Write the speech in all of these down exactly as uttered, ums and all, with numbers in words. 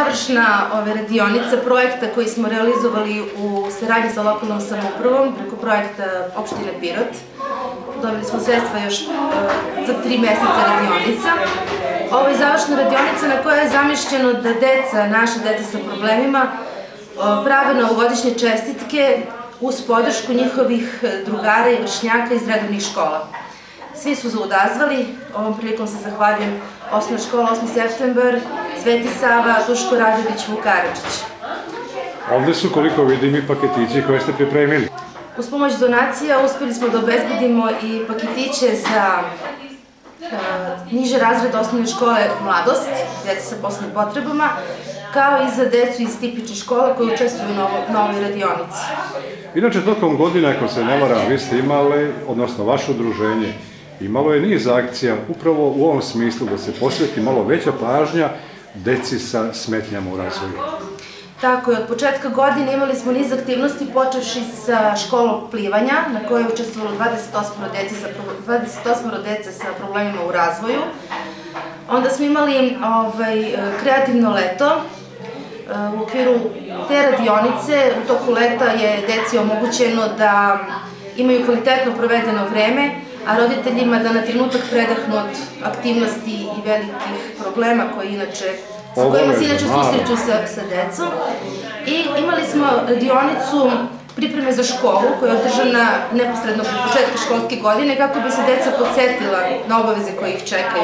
završna radionica projekta koji smo realizovali u saradnji sa lokalnom samoupravom preko projekta opštine Pirot. Dobili smo sredstva još za tri meseca radionica. Ovo je završna radionica na kojoj je zamišljeno da deca, naša deca sa problemima, prave novogodišnje čestitke uz podršku njihovih drugara i vršnjaka iz redovnih škola. Svi su zaudazvali, ovom prilikom se zahvaljujem osnovna škola osmi septembar, Sveti Sava, Duško Radović, Vuk Karadžić. Ovde su, koliko vidim, i paketići koje ste pripremili. Uz pomoć donacija uspeli smo da obezbedimo i paketiće za niže razrede osnovne škole Mladost, deca sa posebnim potrebama, kao i za decu iz tipičnih škola koji učestvuju u novoj radionici. Inače, tokom godina, ako se ne varam, vi ste imali, odnosno vaše udruženje, imalo je niz akcija upravo u ovom smislu da se posveti malo veća pažnja deci sa smetnjama u razvoju. Tako je, od početka godine imali smo niz aktivnosti počevši sa školom plivanja na kojoj je učestvovalo dvadeset osam dece sa problemima u razvoju. Onda smo imali kreativno leto. U okviru te radionice u toku leta je deci omogućeno da imaju kvalitetno provedeno vreme, a roditeljima da na trenutak predahnu od aktivnosti i velikih problema sa kojima se inače susreću sa decom. I imali smo radionicu pripreme za školu koja je održana neposredno pred početka školske godine kako bi se deca podsetila na obaveze koje ih čekaju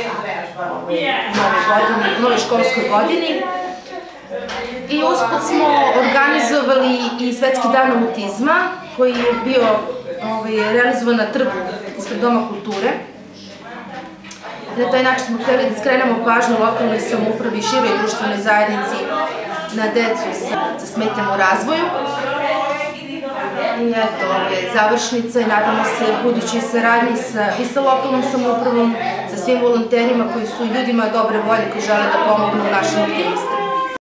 u novoj školskoj godini. I usput smo organizovali i Svetski dan autizma koji je bio realizovan na trgu ispred Doma kulture. Na taj način smo hteli da skrenemo pažnju lokalnoj samoupravi i široj društvenoj zajednici na decu sa smetnjama u razvoju. I eto, ovo je završnica i nadamo se budućoj saradnji i sa lokalnom samoupravom, sa svim volonterima koji su ljudima dobre volje koji žele da pomognu našim aktivistima.